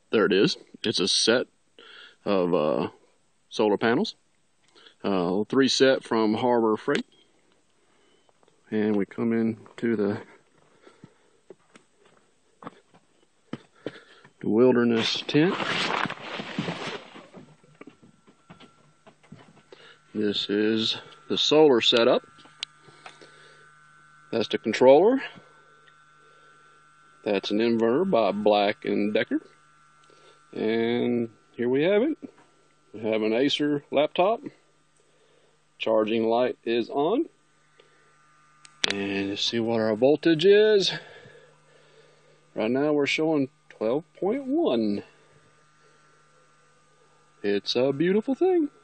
There it is. It's a set of solar panels. 3 set from Harbor Freight. And we come into the wilderness tent. This is the solar setup. That's the controller. That's an inverter by Black & Decker. And here we have it. We have an Acer laptop. Charging light is on. And let's see what our voltage is. Right now we're showing 12.1. It's a beautiful thing.